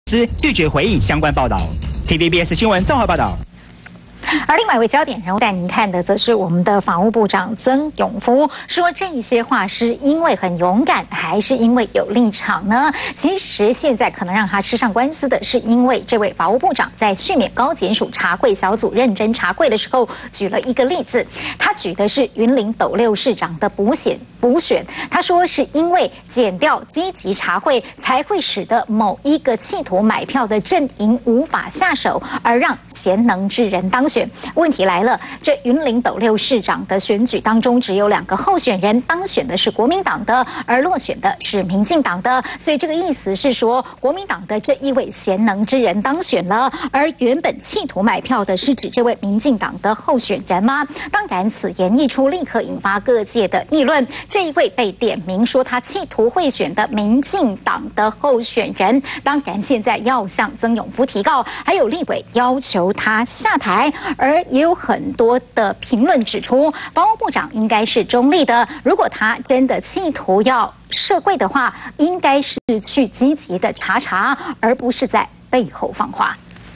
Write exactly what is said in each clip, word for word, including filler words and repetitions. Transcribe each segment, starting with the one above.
司拒绝回应相关报道。T V B S 新闻综合报道。 而另外一位焦点人物带您看的，则是我们的法务部长曾永夫，说这些话是因为很勇敢，还是因为有立场呢？其实现在可能让他吃上官司的，是因为这位法务部长在续免高检署查柜小组认真查柜的时候，举了一个例子，他举的是云林斗六市长的补选补选，他说是因为检调积极查柜，才会使得某一个企图买票的阵营无法下手，而让贤能之人当选。问题来了，这云林斗六市长的选举当中，只有两个候选人，当选的是国民党的，而落选的是民进党的，所以这个意思是说，国民党的这一位贤能之人当选了，而原本企图买票的是指这位民进党的候选人吗？当然，此言一出，立刻引发各界的议论。这一位被点名说他企图贿选的民进党的候选人，当然现在要向曾永夫提告，还有立委要求他下台。而也有很多的评论指出，法务部长应该是中立的，如果他真的企图要涉柜的话，应该是去积极的查查，而不是在背后放话。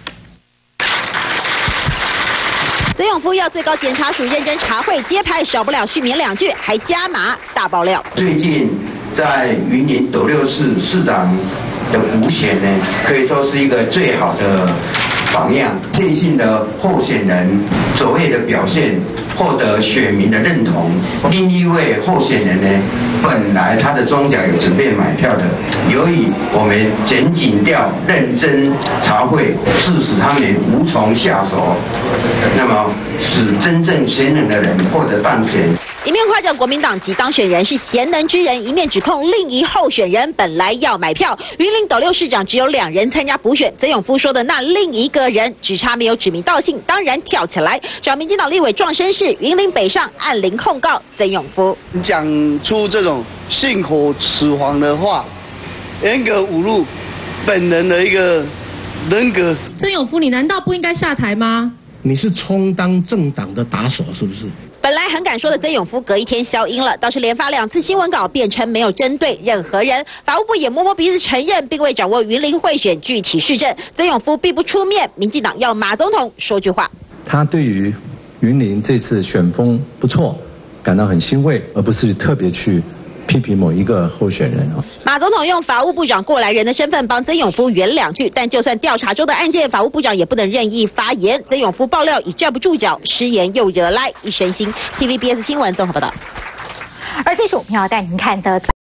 曾永夫要最高检察署认真查会，揭牌少不了续免两句，还加码大爆料。 最近在云林斗六市市长的补选呢，可以说是一个最好的榜样。现信的候选人卓越的表现，获得选民的认同。另一位候选人呢，本来他的庄脚有准备买票的，由于我们检警调认真查会，致使他们无从下手，那么使真正贤能的人获得当选。 一面夸奖国民党籍当选人是贤能之人，一面指控另一候选人本来要买票。云林斗六市长只有两人参加补选，曾永夫说的那另一个人只差没有指名道姓，当然跳起来找民进党立委壮声势，云林北上按铃控告曾永夫， 讲出这种信口雌黄的话，严格侮辱本人的一个人格。 曾永夫，你难道不应该下台吗？ 你是充当政党的打手，是不是？ 本来很敢说的曾永夫，隔一天消音了，倒是连发两次新闻稿，辩称没有针对任何人。法务部也摸摸鼻子承认，并未掌握云林贿选具体事证。曾永夫并不出面，民进党要马总统说句话。 他对于云林这次选风不错，感到很欣慰，而不是特别去批评某一个候选人啊。 马总统用法务部长过来人的身份帮曾永夫圆两句，但就算调查中的案件，法务部长也不能任意发言。曾永夫爆料已站不住脚，失言又惹来一身腥。T V B S 新闻综合报道。 而接着我们要带您看的。